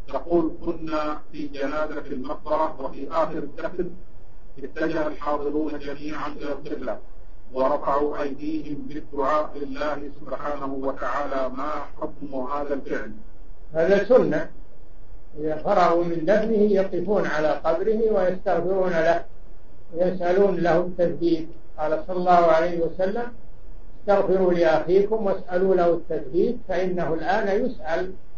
يقول: كنا في جنازة المقبرة وفي آخر الدفن اتجه الحاضرون جميعا إلى القبلة ورفعوا أيديهم بالدعاء لله سبحانه وتعالى، ما حكم هذا الفعل؟ هذا سنة، إذا فرغوا من دفنه يقفون على قبره ويستغفرون له ويسألون له التثبيت. قال صلى الله عليه وسلم: استغفروا لأخيكم واسألوا له التثبيت فإنه الآن يسأل